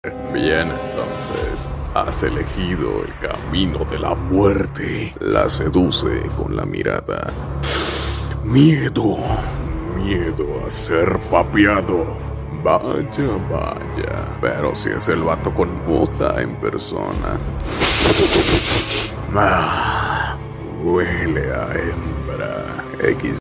Bien, entonces, has elegido el camino de la muerte. La seduce con la mirada. Miedo, miedo a ser papeado. Vaya, vaya. Pero si es el vato con bota en persona. Huele a hembra.